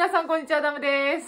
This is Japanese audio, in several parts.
皆さんこんにちは、ダムです。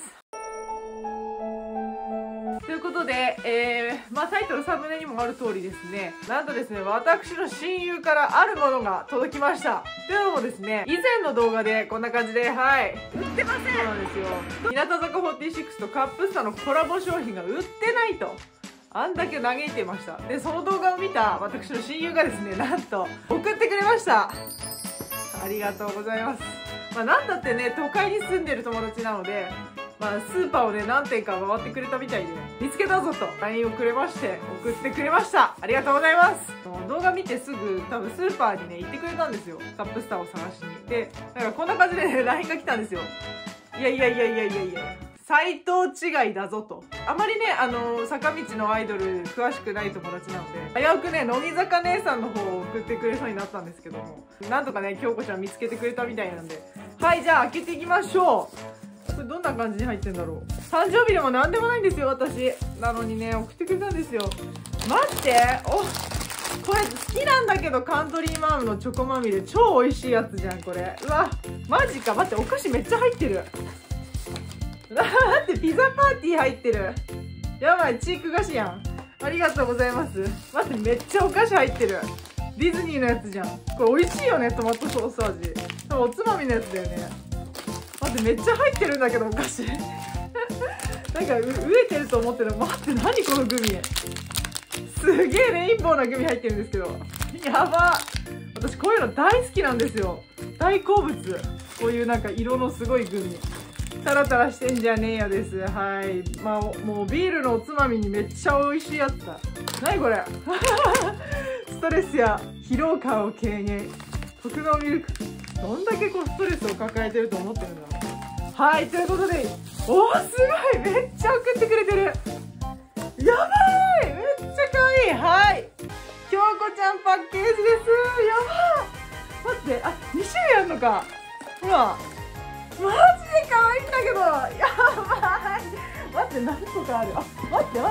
ということで、タイトルサムネにもある通りですね、なんとですね、私の親友からあるものが届きました。というのもですね、以前の動画でこんな感じで、はい、売ってません。そうなんですよ。日向坂46とカップスタのコラボ商品が売ってないと。あんだけ嘆いてました。で、その動画を見た私の親友がですね、なんと送ってくれました。ありがとうございます。なんだってね、都会に住んでる友達なので、スーパーをね、何店か回ってくれたみたいで、見つけたぞと LINE をくれまして、送ってくれました。ありがとうございます。動画見てすぐ、多分スーパーにね、行ってくれたんですよ。カップスターを探しに。で、だからこんな感じでね、LINE が来たんですよ。いや。サイト違いだぞと。あまりね、坂道のアイドル詳しくない友達なので、危うくね、乃木坂姉さんの方を送ってくれそうになったんですけども、なんとかね、京子ちゃん見つけてくれたみたいなんで。はい、じゃあ開けていきましょう。これどんな感じに入ってんだろう。誕生日でもなんでもないんですよ、私。なのにね、送ってくれたんですよ。待って、これ好きなんだけど、カントリーマームのチョコまみれ。超美味しいやつじゃん、これ。うわ、マジか。待って、お菓子めっちゃ入ってる。待って、ピザパーティー入ってる。やばい、チーク菓子やん。ありがとうございます。待って、めっちゃお菓子入ってる。ディズニーのやつじゃん。これ美味しいよね、トマトソース味。おつまみのやつだよね。待って、めっちゃ入ってるんだけど、お菓子。なんか、飢えてると思ってる。待って、何このグミ。すげえレインボーなグミ入ってるんですけど。やば。私、こういうの大好きなんですよ。大好物。こういうなんか色のすごいグミ。タラタラしてんじゃねえよです。はい。もうビールのおつまみにめっちゃ美味しいやつだ。なにこれ。ストレスや疲労感を軽減。特濃ミルク。どんだけこうストレスを抱えてると思ってるんだろう。はい。ということで、すごい。めっちゃ送ってくれてる。やばい。めっちゃ可愛い。はい。京子ちゃんパッケージです。やばい。待って、2種類あるのか。ほら。マジで可愛いんだけど、やばい。待って、何個かある。待って、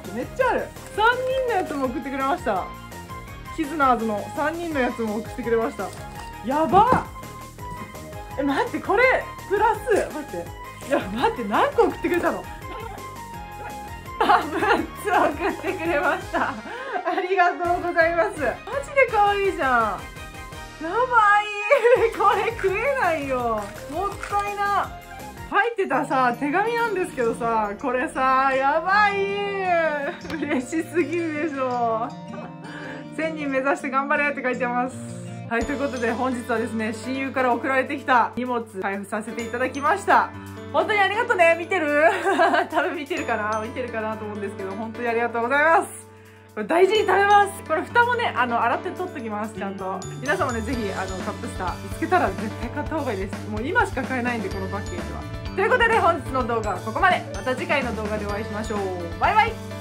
めっちゃある。3人のやつも送ってくれました。キズナーズの3人のやつも送ってくれました。やばっ。待って、これプラス、待って、何個送ってくれたの。6つ送ってくれました。ありがとうございます。マジで可愛いじゃん。やばい。これ食えないよ。もったいな。入ってたさ、手紙なんですけどさ、これさ、やばい。嬉しすぎるでしょ。1000人目指して頑張れって書いてます。はい、ということで本日はですね、親友から送られてきた荷物配布させていただきました。本当にありがとうね。見てる多分見てるかなと思うんですけど、本当にありがとうございます。これ大事に食べます。これ蓋もね、洗って取っときます、ちゃんと。皆様ね、ぜひ、カップスター見つけたら絶対買った方がいいです。もう今しか買えないんで、このパッケージは。ということで、本日の動画はここまで。また次回の動画でお会いしましょう。バイバイ。